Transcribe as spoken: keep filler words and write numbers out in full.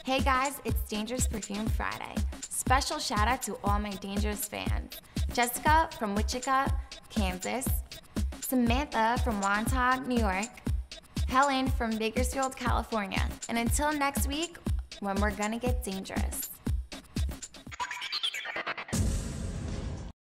Hey guys, it's Dangerous Perfume Friday. Special shout out to all my Dangerous fans. Jessica from Wichita, Kansas. Samantha from Montauk, New York. Helen from Bakersfield, California. And until next week, when we're gonna get dangerous.